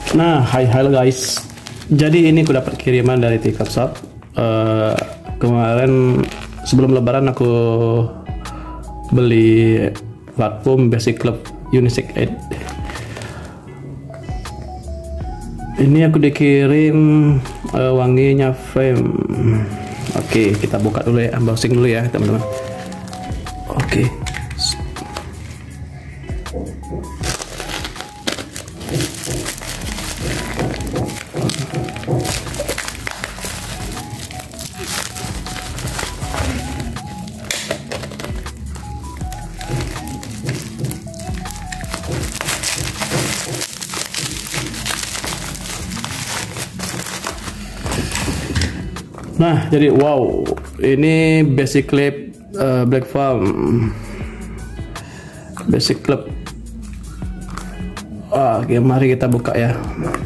Nah, halo guys. Jadi ini aku dapat kiriman dari TikTok Shop. Kemarin sebelum Lebaran aku beli parfum Basic Club Unisex 8. Ini aku dikirim wanginya Fame. Oke, kita buka dulu ya, unboxing dulu ya teman-teman. Oke. Nah, jadi wow, ini Basic Club Black Farm Basic Club. Oke, mari kita buka ya.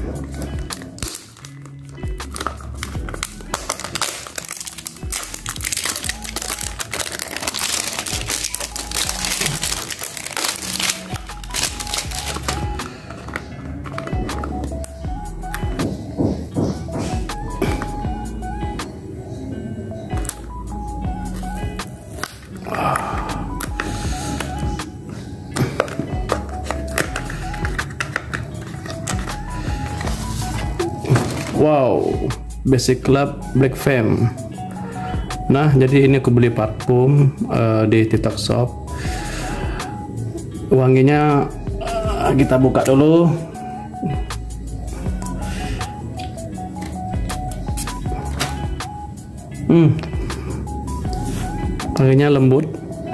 Wow, Basic Club Black Fame. Nah, jadi ini aku beli parfum di TikTok Shop. Wanginya kita buka dulu. Wanginya lembut,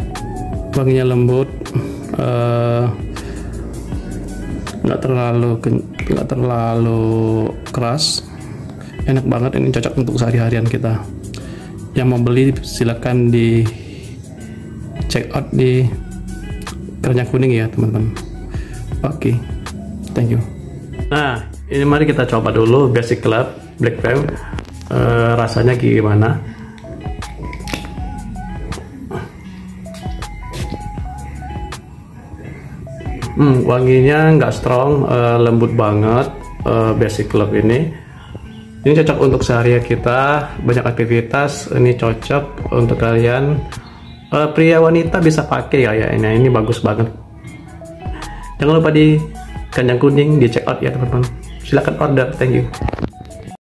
nggak terlalu keras. Enak banget, ini cocok untuk sehari-harian kita. Yang mau beli silakan di check out di Keranjang Kuning ya teman-teman. Oke, thank you. Nah, ini mari kita coba dulu Basic Club Black Fame. Rasanya gimana? Wanginya nggak strong, lembut banget. Basic Club ini cocok untuk sehari kita, banyak aktivitas. Ini cocok untuk kalian, pria wanita bisa pakai ya. Ini bagus banget. Jangan lupa di Keranjang Kuning di check out ya teman-teman. Silahkan order, thank you.